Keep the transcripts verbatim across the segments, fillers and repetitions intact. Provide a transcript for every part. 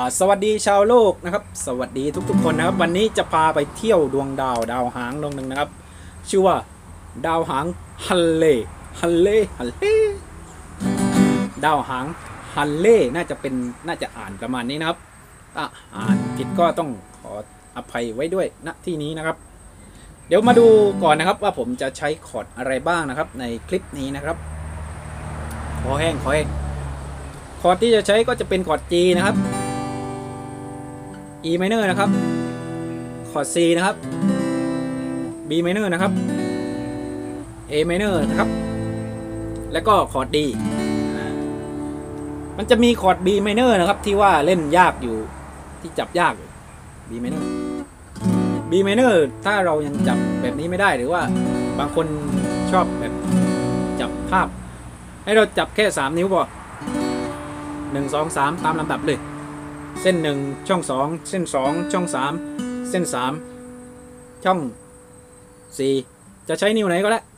สวัสดีชาวโลกนะครับสวัสดีทุกๆคนนะครับวันนี้จะพาไปเที่ยวดวงดาวดาวหางดวงหนึ่งนะครับชื่อว่าดาวหางฮัลเล่ฮัลเล่ฮัลเล่ดาวหางฮัลเล่น่าจะเป็นน่าจะอ่านประมาณนี้นะครับถ้าอ่านผิดก็ต้องขออภัยไว้ด้วยณที่นี้นะครับเดี๋ยวมาดูก่อนนะครับว่าผมจะใช้คอร์ดอะไรบ้างนะครับในคลิปนี้นะครับขอแห้งขอแห้งคอร์ดที่จะใช้ก็จะเป็นคอร์ด G นะครับ E minor นะครับคอร์ด C นะครับ B minor นะครับ A minor นะครับแล้วก็คอร์ด D มันจะมีคอร์ด B minor นะครับที่ว่าเล่นยากอยู่ที่จับยาก B minor B minor ถ้าเรายังจับแบบนี้ไม่ได้หรือว่าบางคนชอบแบบจับภาพให้เราจับแค่สามนิ้วพอหนึ่ง สอง สามตามลำดับเลยเส้นหนึ่งช่องสองเส้นสองช่องสามเส้นสามช่องสี่จะใช้นิ้วไหนก็ได้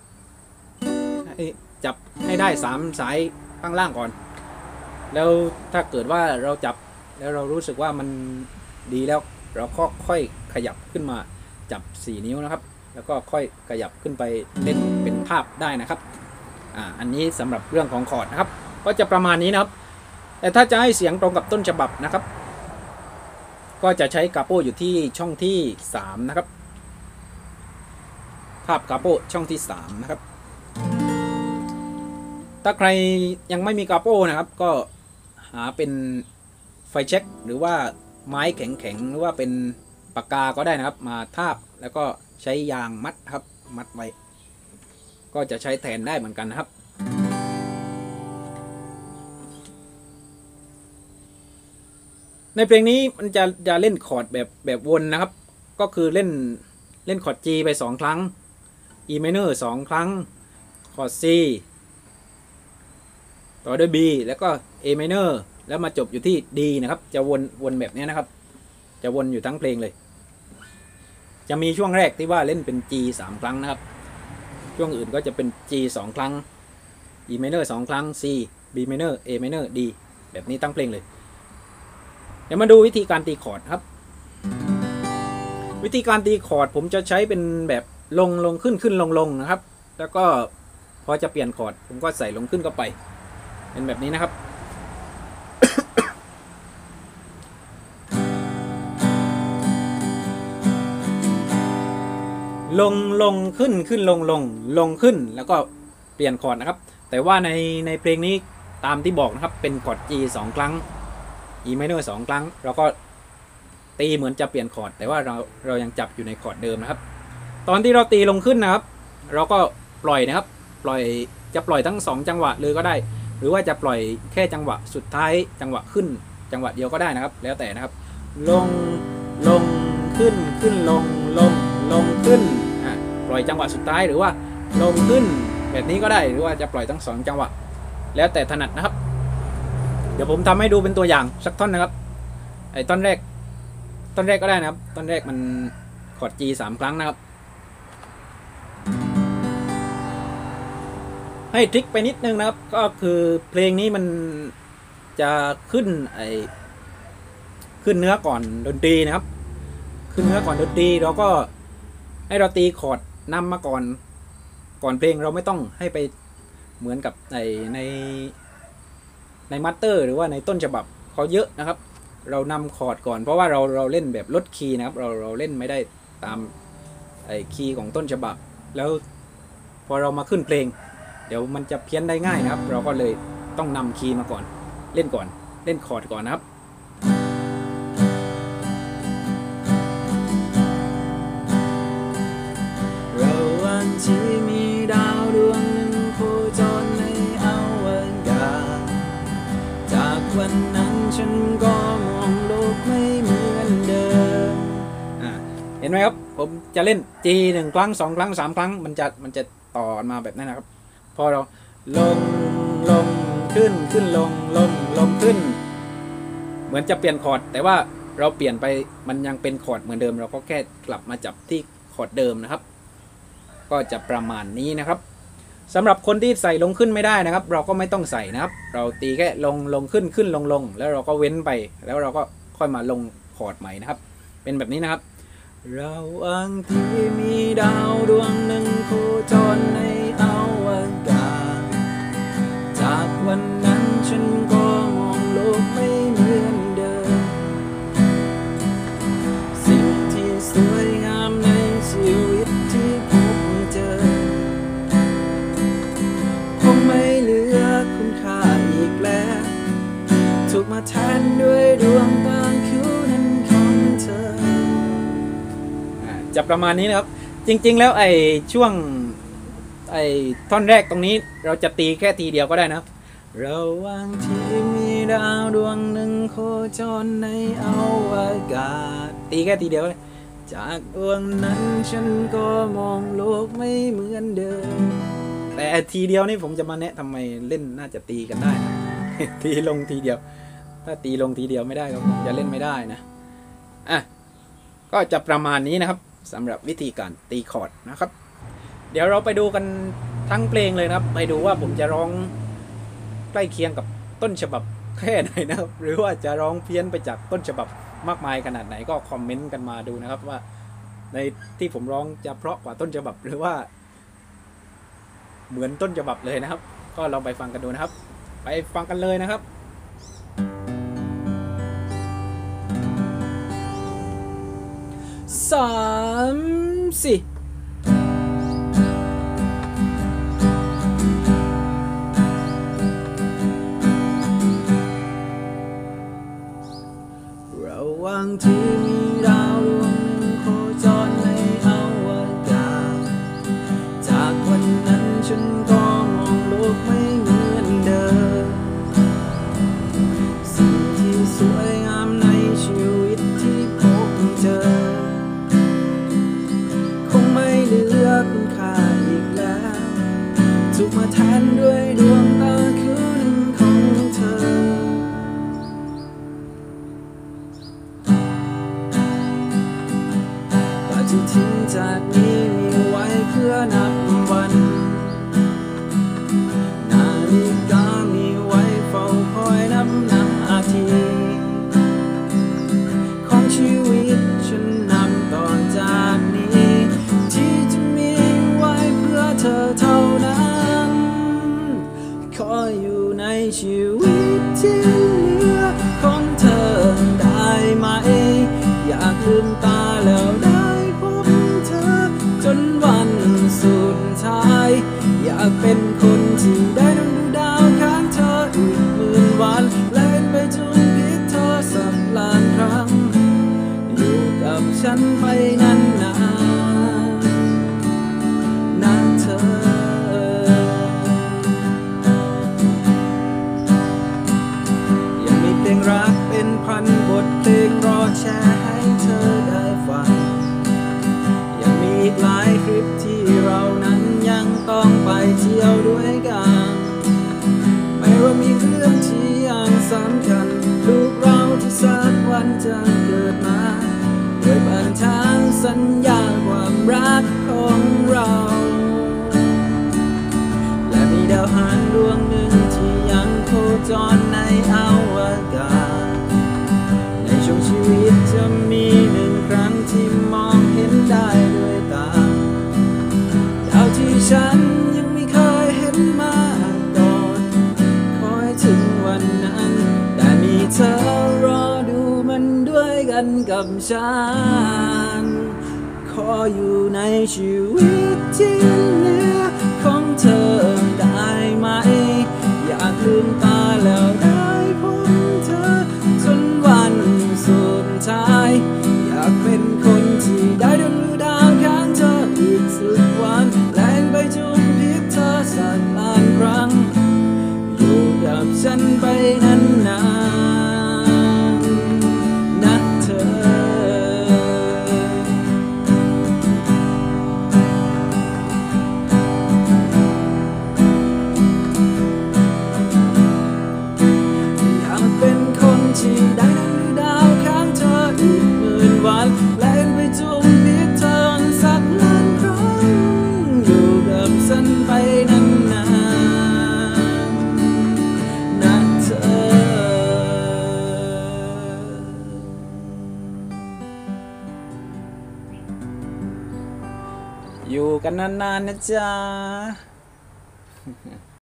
จับให้ได้สามสายข้างล่างก่อนแล้วถ้าเกิดว่าเราจับแล้วเรารู้สึกว่ามันดีแล้วเราก็ค่อยขยับขึ้นมาจับสี่นิ้วนะครับแล้วก็ค่อยขยับขึ้นไปเล่นเป็นภาพได้นะครับอ่าอันนี้สำหรับเรื่องของคอร์ดนะครับก็จะประมาณนี้นะครับแต่ถ้าจะให้เสียงตรงกับต้นฉบับนะครับก็จะใช้กาโปอยู่ที่ช่องที่สามนะครับภาพกาโปช่องที่สามนะครับถ้าใครยังไม่มีกาโปนะครับก็หาเป็นไฟแช็กหรือว่าไม้แข็งๆหรือว่าเป็นปากกาก็ได้นะครับมาทาบแล้วก็ใช้ยางมัดครับมัดไว้ก็จะใช้แทนได้เหมือนกันนะครับในเพลงนี้มันจะจะเล่นคอร์ดแบบแบบวนนะครับก็คือเล่นเล่นคอร์ด G ไปสองครั้ง E minor สองครั้งคอร์ด C ต่อด้วย B แล้วก็ A minor แล้วมาจบอยู่ที่ D นะครับจะวนวนแบบนี้นะครับจะวนอยู่ทั้งเพลงเลยจะมีช่วงแรกที่ว่าเล่นเป็น G สามครั้งนะครับช่วงอื่นก็จะเป็น G สองครั้ง E minor สองครั้ง C B minor A minor D แบบนี้ทั้งเพลงเลยเดี๋ยวมาดูวิธีการตีคอร์ดครับวิธีการตีคอร์ดผมจะใช้เป็นแบบลงลงขึ้นขึ้นลงลงนะครับแล้วก็พอจะเปลี่ยนคอร์ดผมก็ใส่ลงขึ้นเข้าไปเป็นแบบนี้นะครับ ลงลงขึ้นขึ้นลงลงลงขึ้นแล้วก็เปลี่ยนคอร์ดนะครับแต่ว่าในในเพลงนี้ตามที่บอกนะครับเป็นคอร์ด G สองครั้งE minor สองครั้งเราก็ตีเหมือนจะเปลี่ยนคอร์ดแต่ว่าเราเรายังจับอยู่ในคอร์ดเดิมนะครับตอนที่เราตีลงขึ้นนะครับเราก็ปล่อยนะครับปล่อยจะปล่อยทั้งสองจังหวะเลยก็ได้หรือว่าจะปล่อยแค่จังหวะสุดท้ายจังหวะขึ้นจังหวะเดียวก็ได้นะครับแล้วแต่นะครับลงลงขึ้นขึ้นลงลงลงขึ้นอ่ะปล่อยจังหวะสุดท้ายหรือว่าลงขึ้นแบบนี้ก็ได้หรือว่าจะปล่อยทั้งสองจังหวะแล้วแต่ถนัดนะครับเดี๋ยวผมทำให้ดูเป็นตัวอย่างสักท่อนนะครับไอ้ท่อนแรกท่อนแรกก็ได้นะครับท่อนแรกมันคอร์ด G สามครั้งนะครับให้ทริคไปนิดนึงนะครับก็คือเพลงนี้มันจะขึ้นไอ้ขึ้นเนื้อก่อนดนตรีนะครับขึ้นเนื้อก่อนดนตรีเราก็ให้เราตีคอร์ดนำมาก่อนก่อนเพลงเราไม่ต้องให้ไปเหมือนกับในในในมัตเตอร์หรือว่าในต้นฉบับเขาเยอะนะครับเรานำคอร์ดก่อนเพราะว่าเราเราเล่นแบบลดคีย์นะครับเราเราเล่นไม่ได้ตามไอ้คีย์ของต้นฉบับแล้วพอเรามาขึ้นเพลงเดี๋ยวมันจะเพี้ยนได้ง่ายนะครับเราก็เลยต้องนำคีย์มาก่อนเล่นก่อนเล่นคอร์ดก่อนนะครับเราวันที่มีดาวดวงหนึ่งโคจรในอวกาศจากวันนั้นฉันก็มองโลกไม่เหมือนเดิมอ่าเห็นไหมครับผมจะเล่น G หนึ่งครั้งสองครั้งสามครั้งมันจะมันจะต่อมาแบบนั้นนะครับพอเราลงลงขึ้นขึ้นลงลงลงขึ้นเหมือนจะเปลี่ยนคอร์ดแต่ว่าเราเปลี่ยนไปมันยังเป็นคอร์ดเหมือนเดิมเราก็แค่กลับมาจับที่คอร์ดเดิมนะครับก็จะประมาณนี้นะครับสำหรับคนที่ใส่ลงขึ้นไม่ได้นะครับเราก็ไม่ต้องใส่นะครับเราตีแค่ลงลงขึ้นขึ้นลงลงแล้วเราก็เว้นไปแล้วเราก็ค่อยมาลงคอร์ดใหม่นะครับเป็นแบบนี้นะครับเราอังที่มีดาวดวงหนึ่งโคจรในอวกาศจากวันนั้นฉันก็มองโลกไม่เหมือนเดิมสิ่งที่สวยงามในชีวิตที่พบเจอคงไม่เหลือคุณค่าอีกแล้วถูกมาแทนด้วยดวงตาคู่นั้นของเธอจะประมาณนี้นะครับจริงๆแล้วไอ้ช่วงไอ้ท่อนแรกตรงนี้เราจะตีแค่ทีเดียวก็ได้นะระหว่างที่มีดาวดวงหนึ่งโคจรในอวกาศตีแค่ทีเดียวเลยจากดวงนั้นฉันก็มองโลกไม่เหมือนเดิมแต่ทีเดียวนี่ผมจะมาแนะทำไมเล่นน่าจะตีกันได้นะ ตีลงทีเดียวถ้าตีลงทีเดียวไม่ได้ก็ผมจะเล่นไม่ได้นะอ่ะก็จะประมาณนี้นะครับสำหรับวิธีการตีคอร์ดนะครับเดี๋ยวเราไปดูกันทั้งเพลงเลยนะครับไปดูว่าผมจะร้องใกล้เคียงกับต้นฉบับแค่ไหนนะครับหรือว่าจะร้องเพี้ยนไปจากต้นฉบับมากมายขนาดไหนก็คอมเมนต์กันมาดูนะครับว่าในที่ผมร้องจะเพราะกว่าต้นฉบับหรือว่าเหมือนต้นฉบับเลยนะครับก็ลองไปฟังกันดูนะครับไปฟังกันเลยนะครับสามสี่ระหว่างที่มีดาวดวงหนึ่งโคจรในอวกาศจากวันนั้นฉันก็มองโลกไม่เหมือนเดิมสิ่งที่สวยงามในชีวิตที่พบเจอคงไม่เหลือคุณค่าอีกแล้วถูกมาแทนด้วยดวงตาคู่หนึ่งของเธอที่ทิ้งจากนี้มีไว้เพื่อนับวันนาฬิกามีไว้เฝ้าคอยนับนาทีของชีวิตฉันนับต่อจากนี้ที่จะมีไว้เพื่อเธอเท่านั้นขออยู่ในชีวิตที่เหลือของเธอได้ไหมอยากลืมตาแล้วได้จนวันสุดท้ายอยากเป็นคนที่ได้นั่งดูดาวข้างเธออีกหมื่นวันเล่นไปจนพิษเธอสักล้านครั้งอยู่กับฉันไปนานๆนะเธอยังมีเพลงรักเป็นพันบทเพลงรอแชร์ให้เธอได้ฟังอีกหลายคลิปที่เรานั้นยังต้องไปเที่ยวด้วยกันไม่ว่ามีเรื่องที่ยังสำคัญลูกเราที่สักวันจะเกิดมาด้วยบันทางสัญญาความรักของเราและมีดาวหางดวงหนึ่งที่ยังโคจรในอวกาศในช่วงชีวิตจะมีหนึ่งครั้งที่มองเห็นได้ด้วยตาดาวที่ฉันยังไม่เคยเห็นมาก่อนคอยถึงวันนั้นได้มีเธอรอดูมันด้วยกันกับฉันขออยู่ในชีวิตที่เหลือของเธอได้ไหมอยากลืมตาแล้วได้พบเธอจนวันสุดท้ายอยากเป็นคนที่ได้ดูดาวข้างเธออีกสุดวันแล่นไปจนพิษเธอสักล้านครั้งอยู่กับฉันไปนานๆนะเธออยากเป็นคนที่ได้ดูดาวข้างเธออีกหมื่นวันแล่นไปจนพิษเธอสักล้านครั้งอยู่กับฉันไปนานอยู่กันนานๆนะจ๊ะ